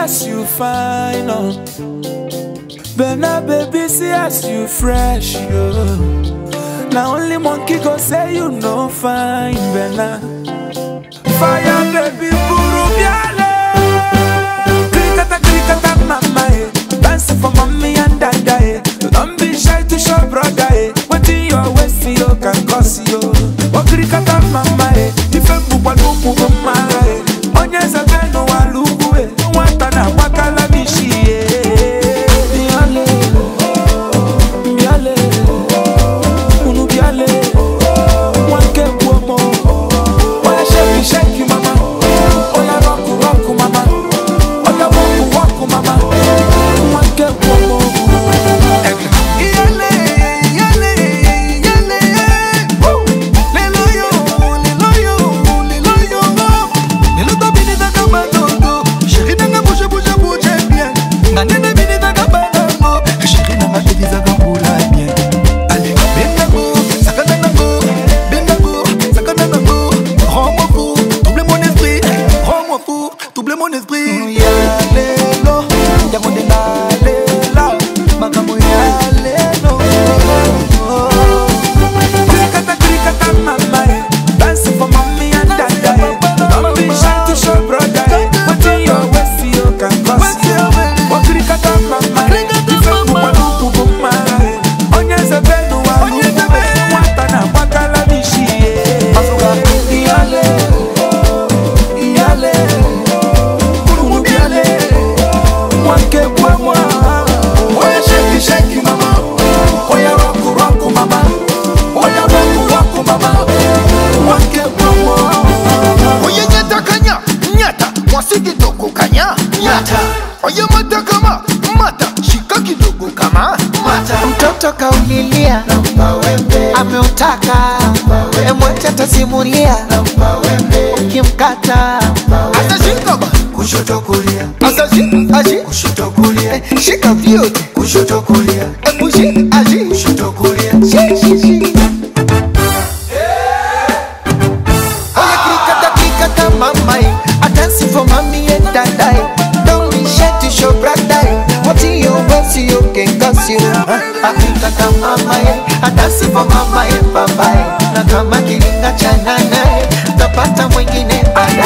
as you fine, oh. Berna, baby, see as you fresh, yo. Now only monkey go say you no fine, Berna. Fire, baby, buru biale. Krikata, mama, eh. Dance for mommy and dada, eh. Don't be shy to show brother, eh. What in your waist, you can cause you. Oh, krikata, mama, eh. If you move, mama, eh. Onyeza beno walugu, eh. Watana wakala bishi, eh. Shake you, mama. Oh, yeah, rock, mama. Oh, yeah, walk, mama. One get one more. Mtoto kaulilia, ameutaka, emwacha tasimulia, ukimkata atashika kushoto kulia, atashika kushoto kulia, shika vyote kushoto kulia, emushi aji kushoto kulia, shi. Oya krikata mama, I dance for mommy and dada. Don't be shy to show brother. What you want, you can cause you. Akikata mama, I dance for mama and papa. Na kama kilinga cha nana, tapata mwingine baadaye.